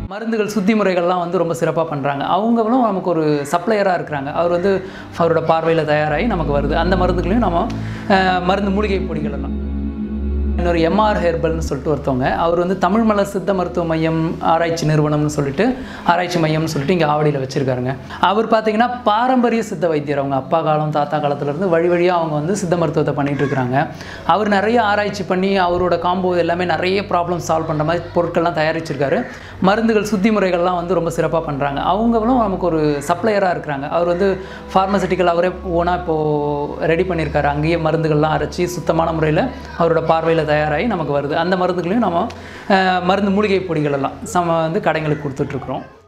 மருந்துகள் சுத்தி முறைகள்லாம் வந்து ரொம்ப சிறப்பாக பண்ணுறாங்க. அவங்களும் நமக்கு ஒரு சப்ளையராக இருக்கிறாங்க. அவர் வந்து அவரோட பார்வையில் தயாராகி நமக்கு வருது. அந்த மருந்துகளையும் நம்ம மருந்து மூலிகை பொடிகள் எல்லாம் இன்னொரு ஹெர்பல்னு சொல்லிட்டு ஒருத்தவங்க, அவர் வந்து தமிழ் மலர் சித்த மருத்துவ மையம் ஆராய்ச்சி நிறுவனம்னு சொல்லிட்டு ஆராய்ச்சி மையம்னு சொல்லிட்டு இங்கே ஆவடியில் வச்சுருக்காருங்க. அவர் பார்த்தீங்கன்னா பாரம்பரிய சித்த வைத்தியர். அவங்க அப்பா காலம் தாத்தா காலத்துலேருந்து வழி வழியாக அவங்க வந்து சித்த மருத்துவத்தை பண்ணிகிட்டு இருக்கிறாங்க. அவர் நிறைய ஆராய்ச்சி பண்ணி அவரோட காம்போ எல்லாமே நிறைய ப்ராப்ளம் சால்வ் பண்ணுற மாதிரி பொருட்கள்லாம் தயாரிச்சிருக்காரு. மருந்துகள் சுத்தி முறைகள்லாம் வந்து ரொம்ப சிறப்பாக பண்ணுறாங்க. அவங்களும் நமக்கு ஒரு சப்ளையராக இருக்கிறாங்க. அவர் வந்து ஃபார்மசிட்டிக்கல் அவரே ஓனாக இப்போது ரெடி பண்ணியிருக்காரு. அங்கேயே மருந்துகள்லாம் அரைச்சி சுத்தமான முறையில் அவரோட பார்வையில் தயாராகி நமக்கு வருது. அந்த மருந்துகளையும் நம்ம மருந்து மூலிகை பொடிகள் எல்லாம் வந்து கடைங்களுக்கு கொடுத்துட்ருக்குறோம்.